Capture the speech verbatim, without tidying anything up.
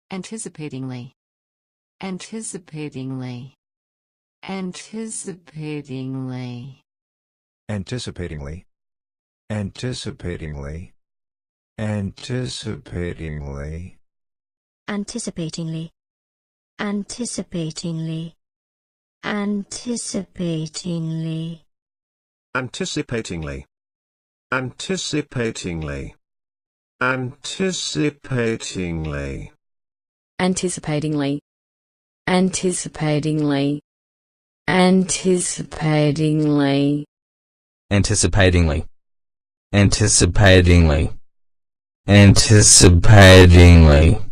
anticipatingly, anticipatingly, anticipatingly, anticipatingly, anticipatingly, anticipatingly, anticipatingly, anticipatingly, anticipatingly, anticipatingly, anticipatingly, anticipatingly, anticipatingly, anticipatingly, anticipatingly, anticipatingly, anticipatingly, anticipatingly.